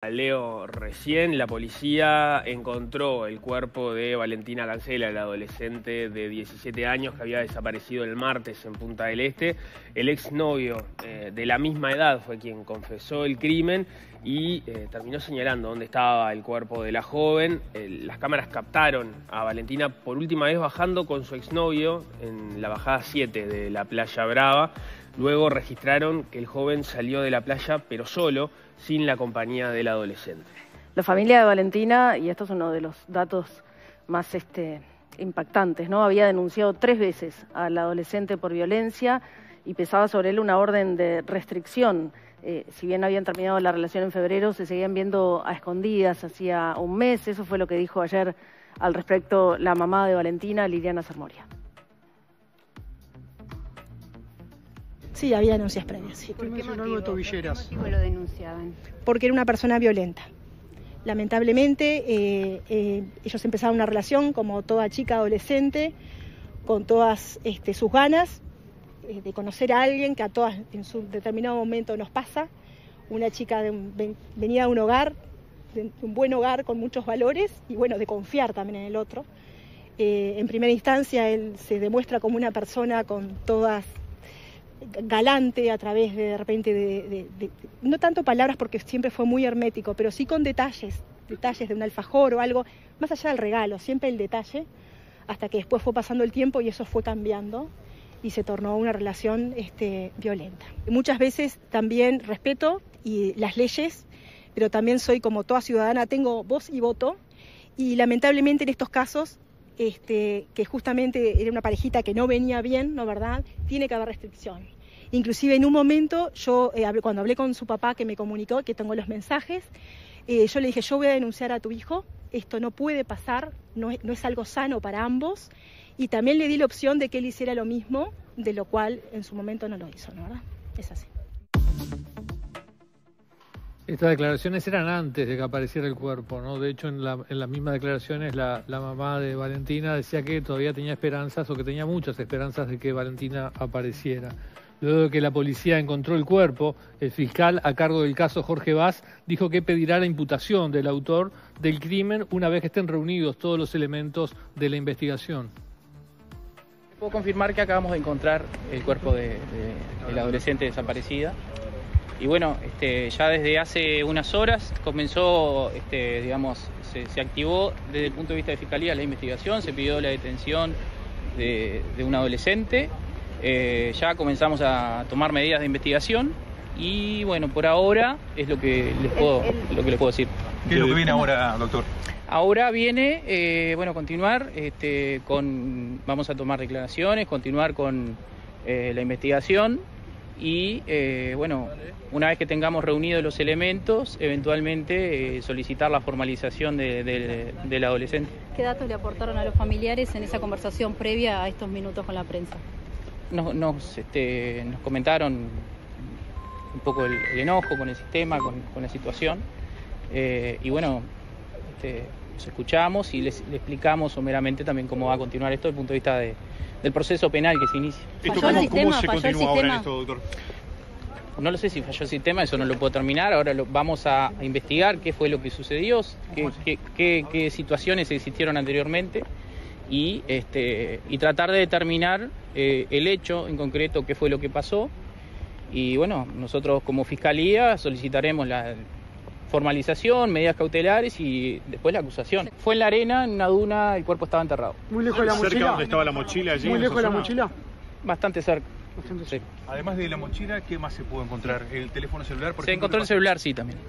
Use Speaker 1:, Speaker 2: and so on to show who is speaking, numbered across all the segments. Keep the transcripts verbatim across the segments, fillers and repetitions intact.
Speaker 1: Leo recién, la policía encontró el cuerpo de Valentina Cancela, la adolescente de diecisiete años que había desaparecido el martes en Punta del Este. El exnovio eh, de la misma edad fue quien confesó el crimen y eh, terminó señalando dónde estaba el cuerpo de la joven. Eh, las cámaras captaron a Valentina por última vez bajando con su exnovio en la bajada siete de la Playa Brava. Luego registraron que el joven salió de la playa, pero solo, sin la compañía del adolescente.
Speaker 2: La familia de Valentina, y esto es uno de los datos más este, impactantes, ¿no? Había denunciado tres veces al adolescente por violencia y pesaba sobre él una orden de restricción. Eh, si bien habían terminado la relación en febrero, se seguían viendo a escondidas hacía un mes. Eso fue lo que dijo ayer al respecto la mamá de Valentina, Liliana Sarmoria.
Speaker 3: Sí, había denuncias previas. Sí.
Speaker 4: ¿Por qué motivo? ¿Por qué motivo lo denunciaban?
Speaker 3: Porque era una persona violenta. Lamentablemente, eh, eh, ellos empezaron una relación como toda chica adolescente, con todas este, sus ganas eh, de conocer a alguien que a todas en su determinado momento nos pasa. Una chica de un, ven, venía de un hogar, de un buen hogar con muchos valores y bueno, de confiar también en el otro. Eh, en primera instancia, él se demuestra como una persona con todas galante a través de, de repente de, de, de, no tanto palabras porque siempre fue muy hermético, pero sí con detalles, detalles de un alfajor o algo, más allá del regalo, siempre el detalle, hasta que después fue pasando el tiempo y eso fue cambiando y se tornó una relación este, violenta. Muchas veces también respeto y las leyes, pero también soy como toda ciudadana, tengo voz y voto y lamentablemente en estos casos Este, que justamente era una parejita que no venía bien, ¿no verdad? Tiene que haber restricción. Inclusive en un momento, yo eh, hablé, cuando hablé con su papá que me comunicó, que tengo los mensajes, eh, yo le dije, yo voy a denunciar a tu hijo, esto no puede pasar, no es, no es algo sano para ambos, y también le di la opción de que él hiciera lo mismo, de lo cual en su momento no lo hizo, ¿no verdad? Es así.
Speaker 5: Estas declaraciones eran antes de que apareciera el cuerpo, ¿no? De hecho, en, la, en las mismas declaraciones, la, la mamá de Valentina decía que todavía tenía esperanzas, o que tenía muchas esperanzas de que Valentina apareciera. Luego de que la policía encontró el cuerpo, el fiscal a cargo del caso, Jorge Vaz, dijo que pedirá la imputación del autor del crimen una vez que estén reunidos todos los elementos de la investigación.
Speaker 6: Puedo confirmar que acabamos de encontrar el cuerpo de, de, de la adolescente desaparecida. Y bueno, este, ya desde hace unas horas comenzó, este, digamos, se, se activó desde el punto de vista de Fiscalía la investigación, se pidió la detención de, de un adolescente, eh, ya comenzamos a tomar medidas de investigación y bueno, por ahora es lo que les puedo, lo que les puedo decir.
Speaker 7: ¿Qué es lo que viene ahora, doctor?
Speaker 6: Ahora viene, eh, bueno, continuar este, con, vamos a tomar declaraciones, continuar con eh, la investigación. Y eh, bueno, una vez que tengamos reunidos los elementos, eventualmente eh, solicitar la formalización de, de, del adolescente.
Speaker 8: ¿Qué datos le aportaron a los familiares en esa conversación previa a estos minutos con la prensa?
Speaker 6: Nos, nos, este, nos comentaron un poco el, el enojo con el sistema, con, con la situación. Eh, y bueno, este, los escuchamos y les, les explicamos someramente también cómo va a continuar esto desde el punto de vista de, del proceso penal que se inicia.
Speaker 7: ¿Esto cómo, sistema, cómo se continúa ahora en esto, doctor?
Speaker 6: No lo sé si falló el sistema, eso no lo puedo terminar. Ahora lo, vamos a, a investigar qué fue lo que sucedió, qué, qué, qué, qué situaciones existieron anteriormente y, este, y tratar de determinar eh, el hecho en concreto, qué fue lo que pasó. Y bueno, nosotros como Fiscalía solicitaremos la formalización, medidas cautelares y después la acusación. Fue en la arena, en una duna, el cuerpo estaba enterrado.
Speaker 7: ¿Muy lejos de la mochila? ¿Cerca donde estaba la mochila allí?
Speaker 3: ¿Muy lejos de la mochila?
Speaker 6: Bastante cerca.
Speaker 7: Bastante cerca. Sí. Además de la mochila, ¿qué más se pudo encontrar? ¿El teléfono celular? Por
Speaker 6: se ejemplo, encontró el celular, sí, también.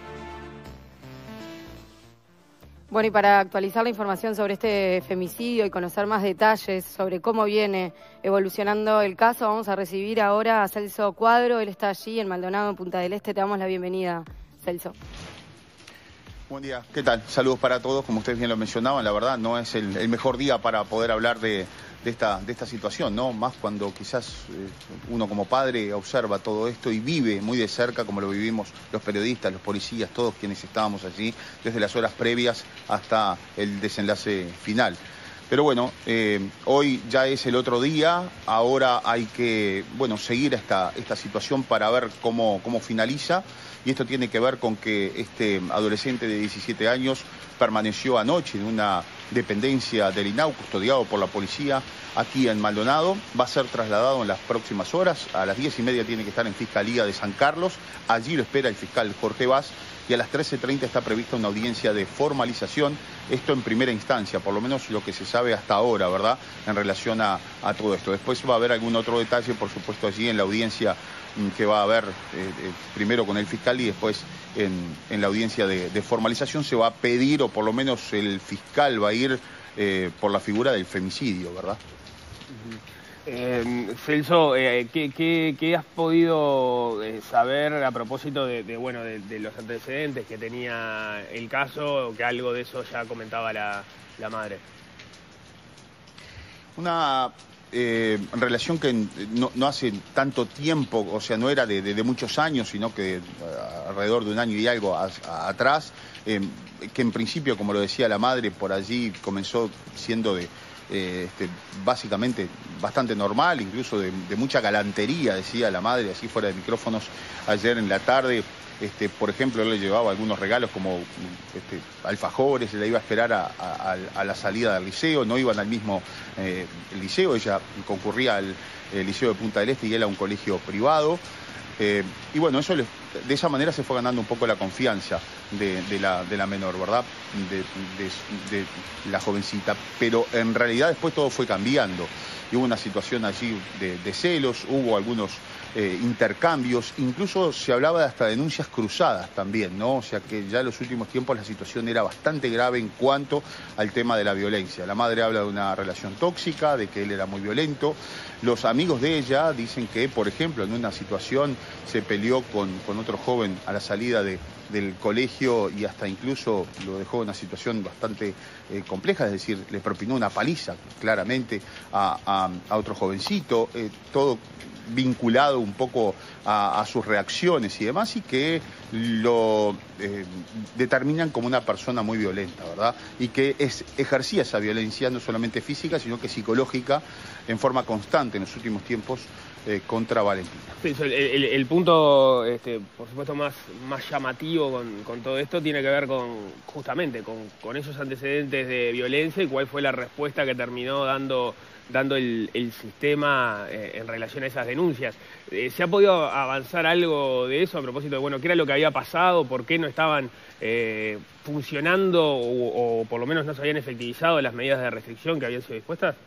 Speaker 2: Bueno, y para actualizar la información sobre este femicidio y conocer más detalles sobre cómo viene evolucionando el caso, vamos a recibir ahora a Celso Cuadro. Él está allí en Maldonado, en Punta del Este. Te damos la bienvenida, Celso.
Speaker 9: Buen día, ¿qué tal? Saludos para todos, como ustedes bien lo mencionaban, la verdad no es el, el mejor día para poder hablar de, de, esta, de esta situación, ¿no? Más cuando quizás eh, uno como padre observa todo esto y vive muy de cerca, como lo vivimos los periodistas, los policías, todos quienes estábamos allí, desde las horas previas hasta el desenlace final. Pero bueno, eh, hoy ya es el otro día, ahora hay que, bueno, seguir esta, esta situación para ver cómo, cómo finaliza. Y esto tiene que ver con que este adolescente de diecisiete años permaneció anoche en una dependencia del INAU, custodiado por la policía, aquí en Maldonado. Va a ser trasladado en las próximas horas. A las diez y media tiene que estar en Fiscalía de San Carlos. Allí lo espera el fiscal Jorge Vaz. Y a las trece treinta está prevista una audiencia de formalización, esto en primera instancia, por lo menos lo que se sabe hasta ahora, ¿verdad?, en relación a, a todo esto. Después va a haber algún otro detalle, por supuesto, allí en la audiencia que va a haber, eh, eh, primero con el fiscal y después en, en la audiencia de, de formalización se va a pedir, o por lo menos el fiscal va a ir eh, por la figura del femicidio, ¿verdad?
Speaker 1: Uh-huh. Eh, Celso, eh, ¿qué, qué, ¿qué has podido eh, saber a propósito de, de, bueno, de, de los antecedentes que tenía el caso, que algo de eso ya comentaba la, la madre?
Speaker 9: Una eh, relación que no, no hace tanto tiempo, o sea, no era de, de, de muchos años, sino que uh, alrededor de un año y algo a, a, atrás, eh, que en principio, como lo decía la madre, por allí comenzó siendo de... Eh, este, básicamente bastante normal, incluso de, de mucha galantería, decía la madre, así fuera de micrófonos, ayer en la tarde. Este, por ejemplo, él le llevaba algunos regalos como este, alfajores, le iba a esperar a, a, a la salida del liceo, no iban al mismo eh, liceo, ella concurría al Liceo de Punta del Este y él a un colegio privado. Eh, y bueno, eso le, de esa manera se fue ganando un poco la confianza de, de, la, de la menor, ¿verdad? De, de, de la jovencita. Pero en realidad después todo fue cambiando. Y hubo una situación allí de, de celos, hubo algunos eh, intercambios, incluso se hablaba de hasta denuncias cruzadas también, ¿no? O sea que ya en los últimos tiempos la situación era bastante grave en cuanto al tema de la violencia. La madre habla de una relación tóxica, de que él era muy violento. Los amigos de ella dicen que, por ejemplo, en una situación se peleó con, con otro joven a la salida de, del colegio y hasta incluso lo dejó en una situación bastante eh, compleja, es decir, le propinó una paliza claramente a, a, a otro jovencito, eh, todo vinculado un poco a, a sus reacciones y demás, y que lo eh, determinan como una persona muy violenta, ¿verdad? Y que es, ejercía esa violencia no solamente física, sino que psicológica en forma constante en los últimos tiempos eh, contra Valentina.
Speaker 1: Sí, el, el, el punto, este, por supuesto, más, más llamativo con, con todo esto tiene que ver con, justamente, con, con esos antecedentes de violencia y cuál fue la respuesta que terminó dando dando el, el sistema eh, en relación a esas denuncias. Eh, ¿Se ha podido avanzar algo de eso a propósito de, bueno, qué era lo que había pasado, por qué no estaban eh, funcionando o, o por lo menos no se habían efectivizado las medidas de restricción que habían sido dispuestas?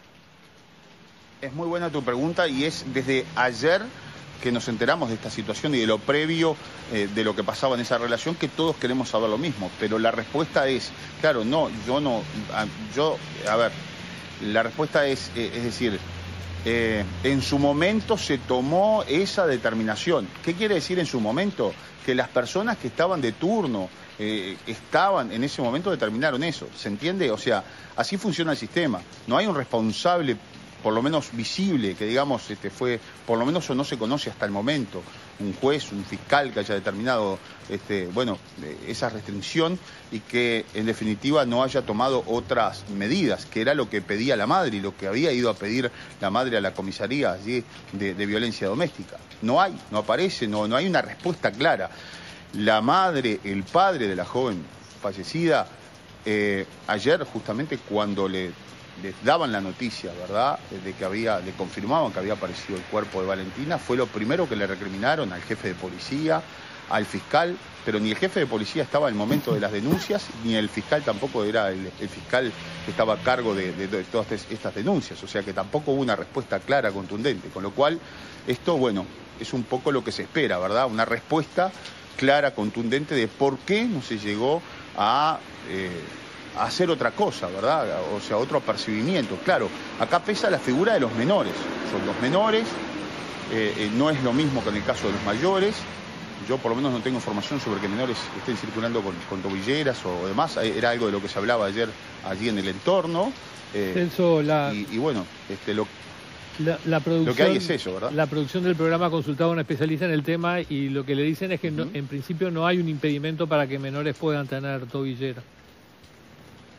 Speaker 9: Es muy buena tu pregunta y es desde ayer que nos enteramos de esta situación y de lo previo eh, de lo que pasaba en esa relación, que todos queremos saber lo mismo, pero la respuesta es, claro, no, yo no, yo, a ver, la respuesta es, eh, es decir, eh, en su momento se tomó esa determinación. ¿Qué quiere decir en su momento? Que las personas que estaban de turno, eh, estaban en ese momento determinaron eso, ¿se entiende? O sea, así funciona el sistema. No hay un responsable, por lo menos visible, que digamos este, fue, por lo menos eso no se conoce hasta el momento, un juez, un fiscal que haya determinado este, bueno, esa restricción y que en definitiva no haya tomado otras medidas, que era lo que pedía la madre y lo que había ido a pedir la madre a la comisaría allí de, de violencia doméstica. No hay, no aparece, no, no hay una respuesta clara. La madre, el padre de la joven fallecida, eh, ayer justamente cuando le les daban la noticia, ¿verdad?, de que había, le confirmaban que había aparecido el cuerpo de Valentina, fue lo primero que le recriminaron al jefe de policía, al fiscal, pero ni el jefe de policía estaba en el momento de las denuncias, ni el fiscal tampoco era el, el fiscal que estaba a cargo de, de, de todas estas denuncias, o sea que tampoco hubo una respuesta clara, contundente, con lo cual esto, bueno, es un poco lo que se espera, ¿verdad?, una respuesta clara, contundente de por qué no se llegó a... Eh, a hacer otra cosa, ¿verdad? O sea, otro apercibimiento. Claro, acá pesa la figura de los menores. Son los menores, eh, eh, no es lo mismo que en el caso de los mayores. Yo por lo menos no tengo información sobre que menores estén circulando con, con tobilleras o demás. Era algo de lo que se hablaba ayer allí en el entorno. Eh,
Speaker 5: Celso, la...
Speaker 9: y, y bueno, este, lo,
Speaker 5: la, la producción,
Speaker 9: lo que hay es eso, ¿verdad?
Speaker 5: La producción del programa consultaba a un especialista en el tema y lo que le dicen es que uh-huh. no, en principio no hay un impedimento para que menores puedan tener tobilleras.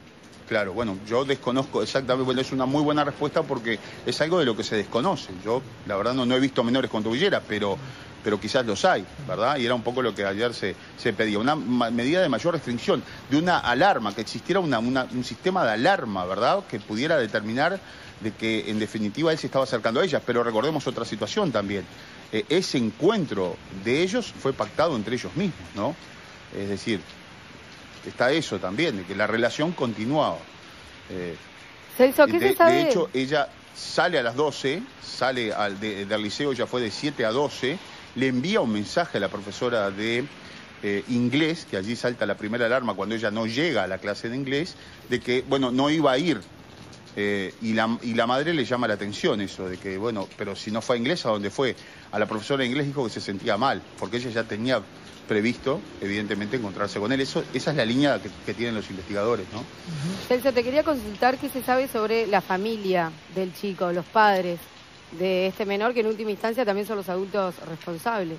Speaker 9: Claro, bueno, yo desconozco exactamente, bueno, es una muy buena respuesta porque es algo de lo que se desconoce. Yo, la verdad, no, no he visto menores con tobilleras, pero, pero quizás los hay, ¿verdad? Y era un poco lo que ayer se, se pedía, una medida de mayor restricción, de una alarma, que existiera una, una, un sistema de alarma, ¿verdad? Que pudiera determinar de que, en definitiva, él se estaba acercando a ellas. Pero recordemos otra situación también. Eh, ese encuentro de ellos fue pactado entre ellos mismos, ¿no? Es decir, está eso también, de que la relación continuaba. Eh,
Speaker 10: Celso, ¿qué
Speaker 9: de,
Speaker 10: se sabe?
Speaker 9: De hecho, ella sale a las doce, sale al, de, del liceo, ya fue de siete a doce, le envía un mensaje a la profesora de eh, inglés, que allí salta la primera alarma cuando ella no llega a la clase de inglés, de que, bueno, no iba a ir. Eh, y, la, y la madre le llama la atención eso, de que, bueno, pero si no fue a inglés, ¿a dónde fue? A la profesora de inglés dijo que se sentía mal, porque ella ya tenía previsto, evidentemente, encontrarse con él. Eso, esa es la línea que, que tienen los investigadores, ¿no?
Speaker 10: Uh-huh. Celso, te quería consultar qué se sabe sobre la familia del chico, los padres de este menor, que en última instancia también son los adultos responsables.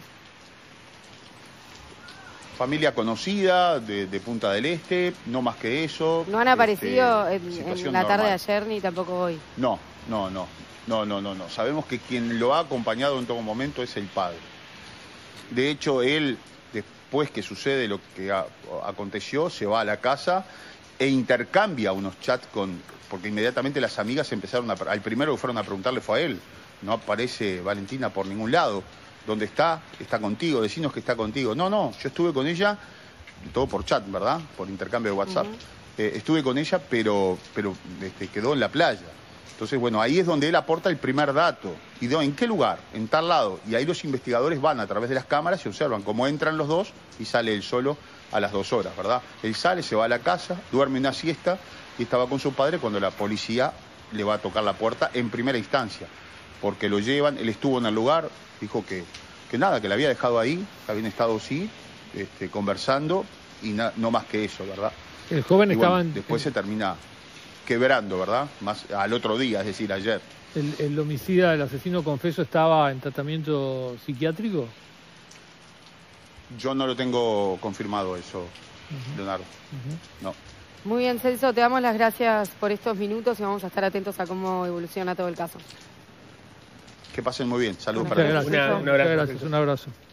Speaker 9: Familia conocida de, de Punta del Este, no más que eso.
Speaker 10: ¿No han aparecido
Speaker 9: este,
Speaker 10: en, en la tarde de ayer ni tampoco hoy?
Speaker 9: No, no, no, no, no, no, no. Sabemos que quien lo ha acompañado en todo momento es el padre. De hecho, él, después que sucede lo que a, aconteció, se va a la casa e intercambia unos chats con... Porque inmediatamente las amigas empezaron a... Al primero que fueron a preguntarle fue a él. No aparece Valentina por ningún lado. ¿Dónde está? Está contigo, decinos que está contigo. No, no, yo estuve con ella, todo por chat, ¿verdad? Por intercambio de WhatsApp. Uh-huh. eh, estuve con ella, pero, pero este, quedó en la playa. Entonces, bueno, ahí es donde él aporta el primer dato. ¿Y de, en qué lugar? En tal lado. Y ahí los investigadores van a través de las cámaras y observan cómo entran los dos y sale él solo a las dos horas, ¿verdad? Él sale, se va a la casa, duerme una siesta y estaba con su padre cuando la policía le va a tocar la puerta en primera instancia. Porque lo llevan, él estuvo en el lugar, dijo que, que nada, que la había dejado ahí, que habían estado sí, este, conversando y na, no más que eso, ¿verdad?
Speaker 5: El joven
Speaker 9: y
Speaker 5: estaba
Speaker 9: bueno,
Speaker 5: en...
Speaker 9: después se termina quebrando, ¿verdad? Más al otro día, es decir, ayer.
Speaker 5: ¿El, el homicida, el asesino confeso, estaba en tratamiento psiquiátrico?
Speaker 9: Yo no lo tengo confirmado eso, uh-huh. Leonardo. Uh-huh. No.
Speaker 10: Muy bien, Celso, te damos las gracias por estos minutos y vamos a estar atentos a cómo evoluciona todo el caso.
Speaker 9: Que pasen muy bien. Saludos
Speaker 5: para
Speaker 9: todos.
Speaker 5: Un abrazo. Un abrazo.